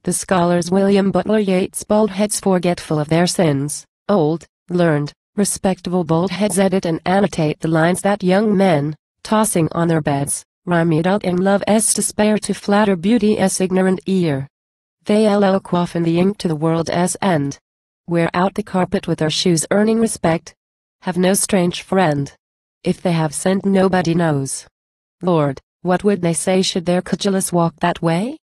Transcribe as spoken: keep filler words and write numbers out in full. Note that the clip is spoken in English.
The scholars William Butler Yeats. Bald heads forgetful of their sins, old, learned, respectable bald heads edit and annotate the lines that young men, tossing on their beds, rhyme it out in love's despair to flatter beauty's ignorant ear. They allow quaff in the ink to the world's end. Wear out the carpet with their shoes earning respect. Have no strange friend. If they have sinned nobody knows. Lord, what would they say should their credulous walk that way?